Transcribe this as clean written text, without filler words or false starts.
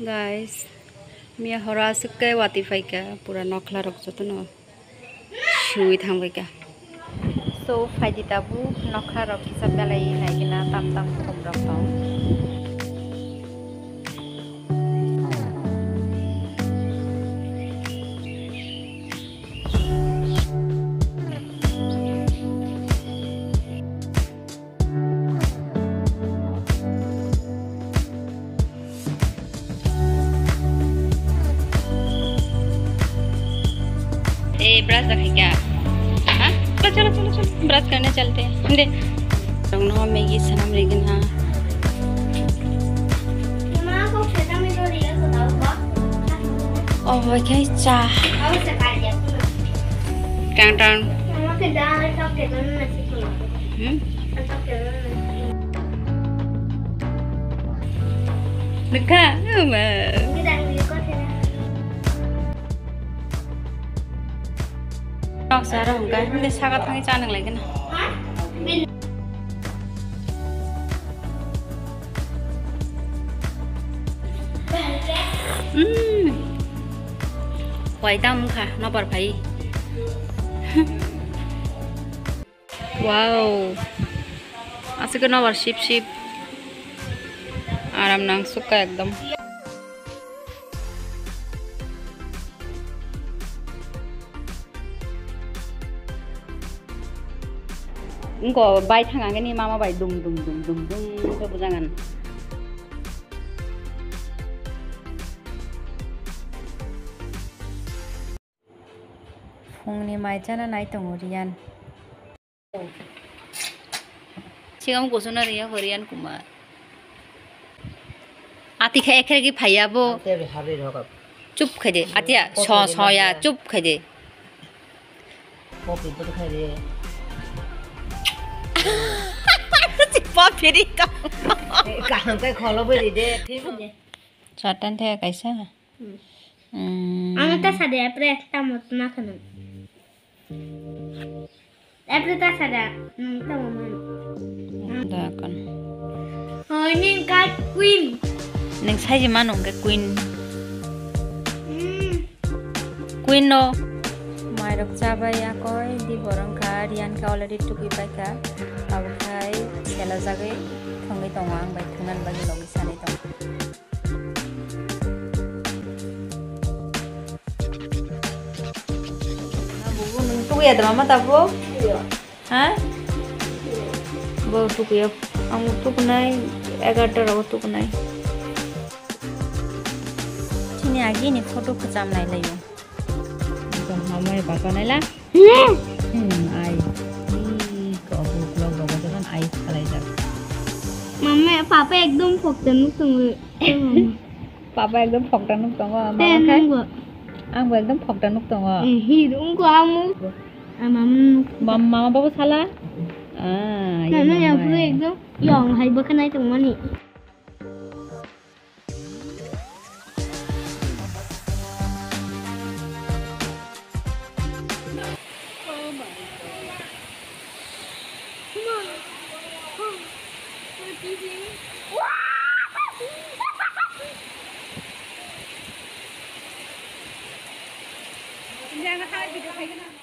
guys, mia hora sukke wati faika pura nokla rokjo to no shui thangbai ka so faidi tabu nokla rokki sabelai naigina tam tam khom rok tong brush रखे क्या? हाँ चलो चलो चलो brush करने चलते हैं दे रंगना में ये सनम लेकिन हाँ ओह क्या इच्छा टांग टांग देखा Sarah होगा ini sangat tangi canang lagi na quay tâm kha nó bật phải wow asik nó bật ship ship aram nang suka ekdom Engko bai thangang ni mama bai dum dum dum dum dum ko bujangan Phungni mai chana nai tong rian Chingam ko suna riya horian kuma Ati kha ekhe ki phaiya bo chup khade atia so ya chup khade Kopi to khade Bóp phía đi con Cả cái khó nó về đi Satan thế कैसा है Ana ta sada apre ekta mot na khana Apre ta sada ta mama Da kan Ning ka queen Ning sai ji manong cái queen Queen no Mai Raksha ya koi di borang ka rian ka already tuki pai ka Abu khai sela jagai thongai tongwang bai thunan bagi logi sanai tong Abu nung tuki ada mama tapo ha Bo tuki ya amu tukunai 11 ro tukunai Sini agi ni photo khacham nai layo Mama papa nai la ai Mama papa ekdom phoktanuk tong Papa ekdom phoktanuk tong mama khai ang bo ekdom phoktanuk tong hi dum ko amu mama babu sala na ya phu ekdom yong hai ba khanai tong mani Jangan kali video kayak gini.